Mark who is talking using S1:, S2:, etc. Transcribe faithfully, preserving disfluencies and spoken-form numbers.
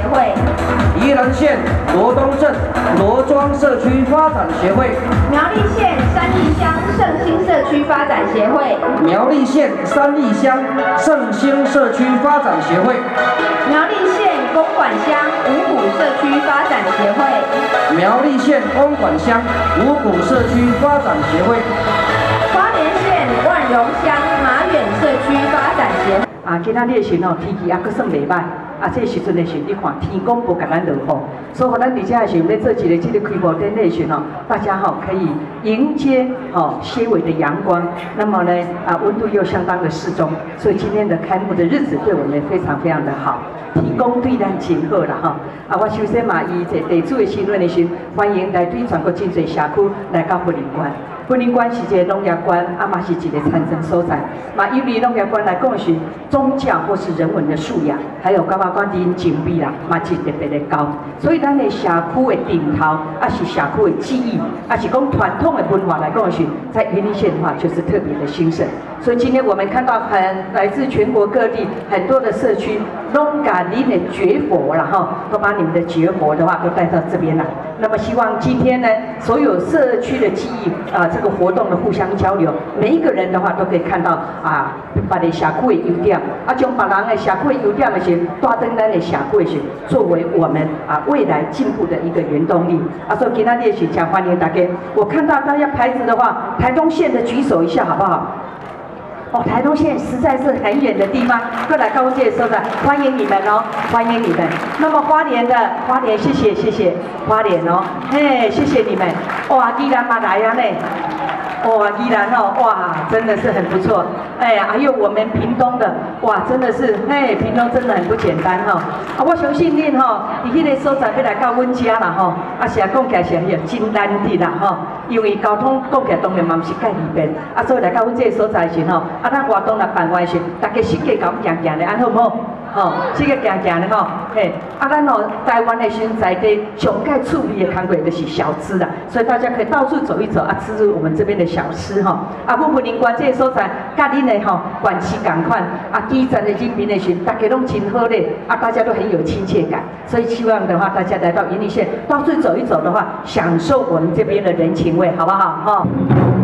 S1: 会。
S2: 宜兰县罗东镇罗庄社区发展协会，
S1: 苗栗县三义乡圣兴社区发展协会，
S2: 苗栗县三义乡圣兴社区发展协会，
S1: 苗栗县公馆乡五股社区发展协会，
S2: 苗栗县公馆乡五股社区发展协会，
S1: 花莲县万荣乡马远社区发展协会。
S3: 啊，今仔日的时候天气还阁算袂歹。 啊，这时阵的时，你看天公无甲咱落雨，所以咱伫遮的时候要做一个这个开幕典礼的时候，大家吼可以迎接吼些微的阳光，那么呢啊温度又相当的适中，所以今天的开幕的日子对我们非常非常的好。天公对咱真好啦哈！啊，我首先嘛以这地主的身份的时，欢迎来对全国真侪社区来到福林馆。 福林馆是一个农业馆，啊嘛是一个参政所在。嘛，由于农业馆来讲是宗教或是人文的素养，还有高包管人情味啦，嘛是特别的高。所以咱的社区的顶头，啊是社区的记忆，啊是讲传统的文化来讲是，在云林县的话就是特别的兴盛。所以今天我们看到很来自全国各地很多的社区，拢把你的绝活然后都把你们的绝活的话都带到这边来。那么希望今天呢，所有社区的记忆啊。 这个活动的互相交流，每一个人的话都可以看到啊，把你社区的优点，啊，将别人的社区的优点的是带登咱的社区是作为我们啊未来进步的一个原动力。啊，所以今天也是讲欢迎大家。我看到大家牌子的话，台东县的举手一下好不好？ 哦，台东县实在是很远的地方，过来高界说的，欢迎你们哦，欢迎你们。那么花莲的花莲，谢谢谢谢花莲哦，嘿，谢谢你们。哇，依然嘛来呀呢，哇，依然哦，哇，真的是很不错。哎呀，还有我们屏东的，哇，真的是，嘿，屏东真的很不简单哈、哦。啊，我相信恁吼，伫迄个所在要来到阮家啦吼，啊，是啊，讲起来是也真难的啦吼，因为交通讲起来当然嘛毋是介利便，啊，所以来到阮这个所在时吼。 啊，咱活动来办完时，大家四界搞行行的，安好唔好？吼，四界行行的吼，嘿，啊，咱哦，台湾的现在的上盖趣味的工作就是小吃啦，所以大家可以到处走一走啊，吃吃我们这边的小吃哈。啊，富富林馆这个所在，甲恁的吼关系共款，啊，基层的人民的时，大家拢真好嘞，啊，大家都很有亲切感，所以希望的话，大家来到云林县到处走一走的话，享受我们这边的人情味，好不好？哈。